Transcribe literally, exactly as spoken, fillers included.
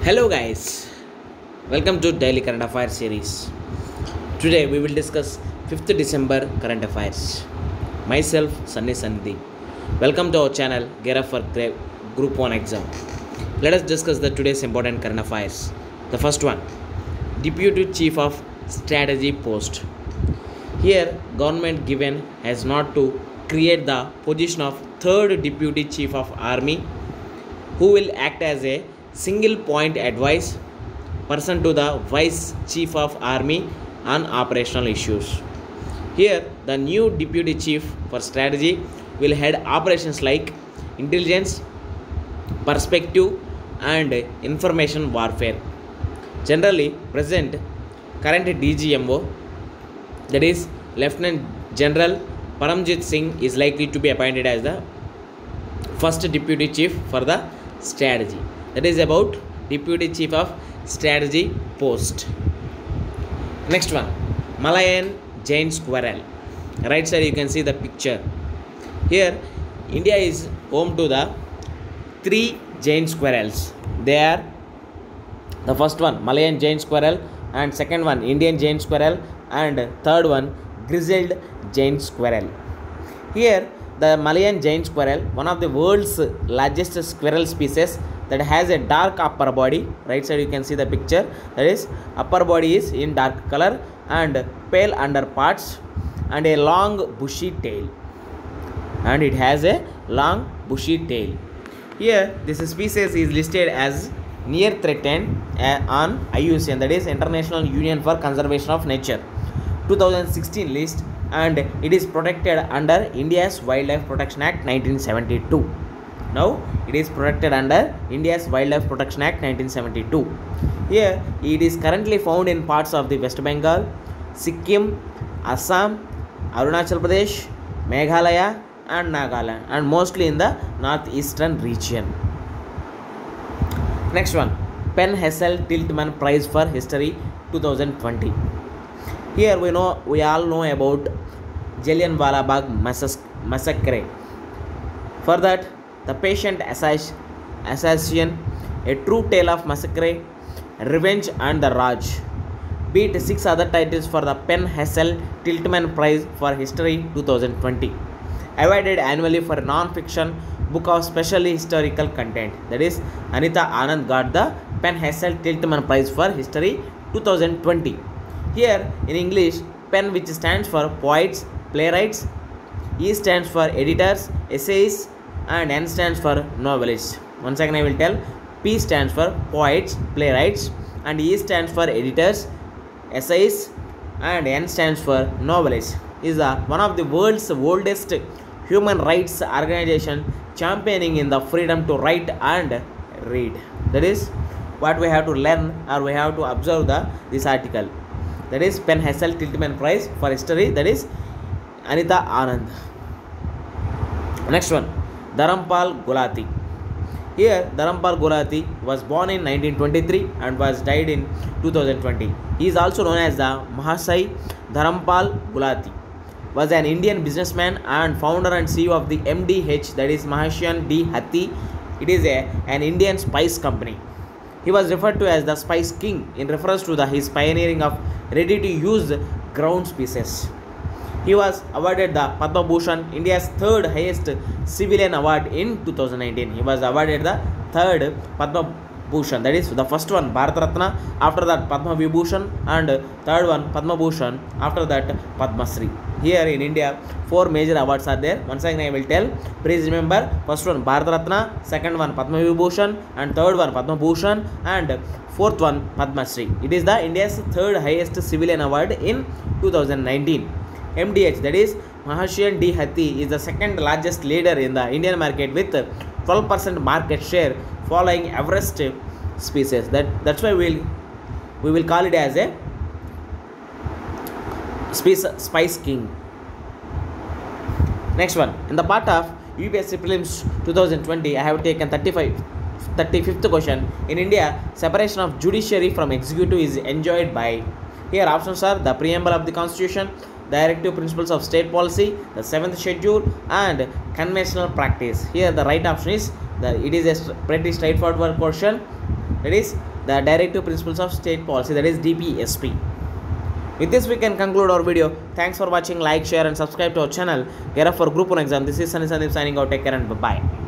Hello guys, welcome to Daily Current Affairs series. Today we will discuss fifth December current affairs. Myself Sunny Sandhi. Welcome to our channel Gear Up for Group one exam. Let us discuss the today's important current affairs. The first one, Deputy Chief of Strategy post. Here government given has not to create the position of third Deputy Chief of Army who will act as a single point advice person to the Vice Chief of Army on operational issues. Here, the new Deputy Chief for Strategy will head operations like intelligence, perspective, and information warfare. Generally, present current D G M O, that is Lieutenant General Paramjit Singh, is likely to be appointed as the first Deputy Chief for the Strategy. That is about Deputy Chief of Strategy post. Next one, Malayan giant squirrel. Right side you can see the picture. Here India is home to the three giant squirrels. They are the first one Malayan giant squirrel, and second one Indian giant squirrel, and third one grizzled giant squirrel. Here the Malayan giant squirrel, one of the world's largest squirrel species, that has a dark upper body. Right side you can see the picture. That is, upper body is in dark color and pale under parts, and a long bushy tail. And it has a long bushy tail. Here this species is listed as near threatened on I U C N, that is International Union for Conservation of Nature, two thousand sixteen list, and it is protected under India's Wildlife Protection Act nineteen seventy-two. Now it is protected under India's Wildlife Protection Act nineteen seventy-two. Here it is currently found in parts of the West Bengal, Sikkim, Assam, Arunachal Pradesh, Meghalaya and Nagaland, and mostly in the northeastern region. Next one, Penn Hessel Tiltman Prize for History two thousand twenty. Here we know we all know about Jallianwala Bagh massacre. For that, the Patient Assassin, A True Tale of Massacre, Revenge and the Raj, beat six other titles for the Penn Hessel Tiltman Prize for History two thousand twenty, awarded annually for non-fiction book of specially historical content. That is, Anita Anand got the Penn Hessel Tiltman Prize for History two thousand twenty. Here in English, Penn, which stands for poets, playwrights, E stands for editors, essayists, and N stands for novelists. Once again I will tell, P stands for poets, playwrights, and E stands for editors, essayists, and N stands for novelists. Is a, one of the world's oldest human rights organization championing in the freedom to write and read. That is what we have to learn, or we have to observe the this article. That is Penn Hessel Tiltman Prize for History, that is Anita Anand. Next one, Dharampal Gulati. Here Dharampal Gulati was born in nineteen twenty-three and was died in two thousand twenty. He is also known as the Mahasai Dharampal Gulati. Was an Indian businessman and founder and C E O of the M D H, that is Mahasyan D Hathi. It is a, an Indian spice company. He was referred to as the Spice King in reference to the, his pioneering of ready-to-use ground spices. He was awarded the Padma Bhushan, India's third highest civilian award, in two thousand nineteen. He was awarded the third Padma Bhushan, that is the first one Bharat Ratna, after that Padma Vibhushan, and third one Padma Bhushan, after that Padma Shri. Here in India, four major awards are there. Once again I will tell, please remember, first one Bharat Ratna, second one Padma Vibhushan, and third one Padma Bhushan, and fourth one Padma Shri. It is the India's third highest civilian award in two thousand nineteen. M D H, that is Mahasyan D Hathi, is the second largest leader in the Indian market with twelve percent market share, following Everest species. That that's why we'll we will call it as a Space, Spice King. Next one, in the part of U P S C Prelims two thousand twenty, I have taken thirty-five, thirty-fifth question. In India, separation of judiciary from executive is enjoyed by. Here options are the preamble of the Constitution, Directive Principles of State Policy, the seventh Schedule, and Conventional Practice. Here the right option is, the, it is a pretty straightforward question. that is the Directive Principles of State Policy, that is D P S P. With this we can conclude our video. Thanks for watching. Like, share and subscribe to our channel. Gear up for group one exam. This is Sunny Sandeep signing out. Take care and bye bye.